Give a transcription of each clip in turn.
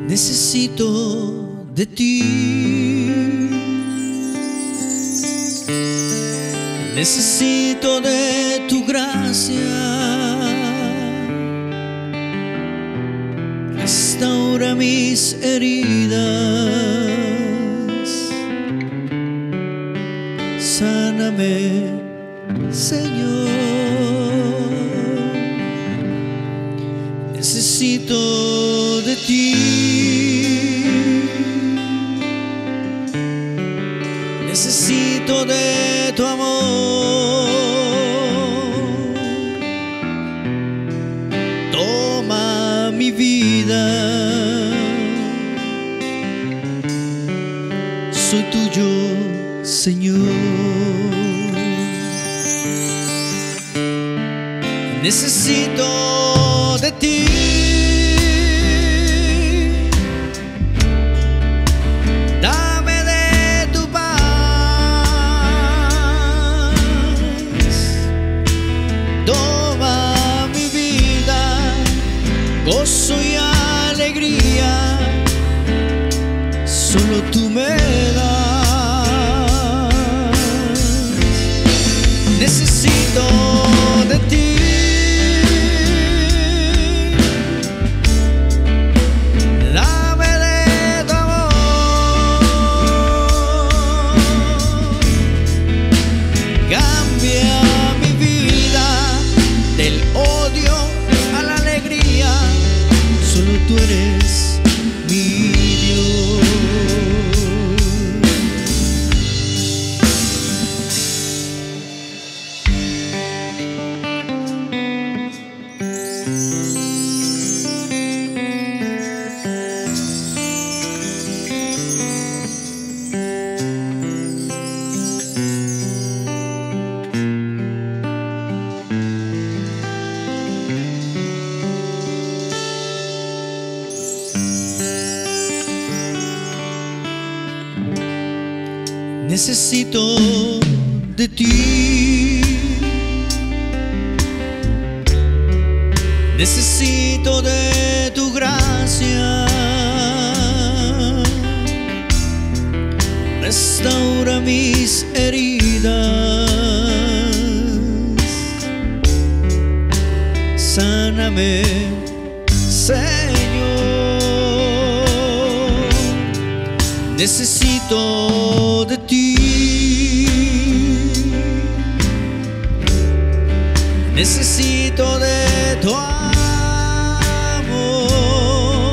Necesito de ti, necesito de tu gracia. Restaura mis heridas, sáname, Señor. Necesito de ti, necesito de tu amor. Toma mi vida, soy tuyo, Señor. Necesito de ti, dame de tu paz, toma mi vida, gozo y alegría, solo tú me das. Necesito de ti, tú eres mi Dios. Necesito de ti, necesito de tu gracia. Restaura mis heridas, sáname, Señor. Necesito de ti, necesito de tu amor.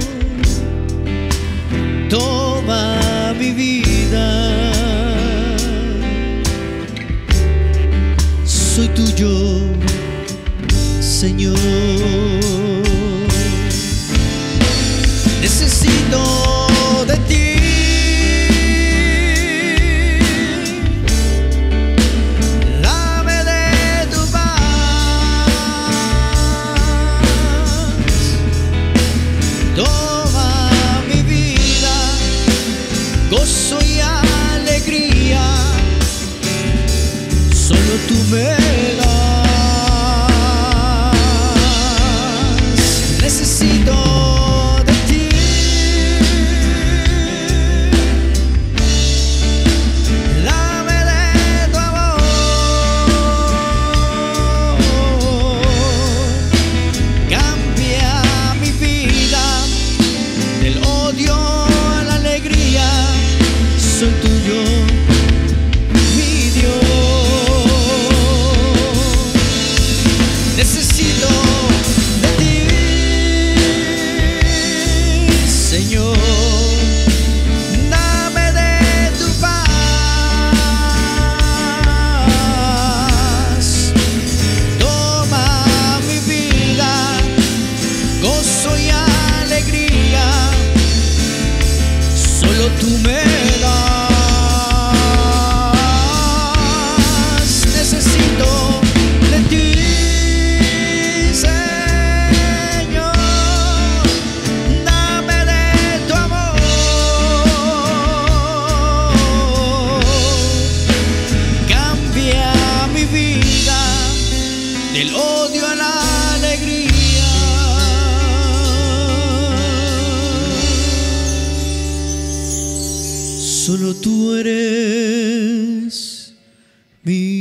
Toma mi vida, soy tuyo, Señor. Necesito de ti, gozo y alegría, solo tú me das. Necesito de ti, dame de tu amor, cambia mi vida del odio a la alegría. Soy tuyo, mi Dios. Necesito de ti, Señor. Dame de tu paz, toma mi vida, gozo y alegría, solo tú me das. Necesito de ti, Señor. Dame de tu amor, cambia mi vida del odio a la alegría. Solo tú eres mi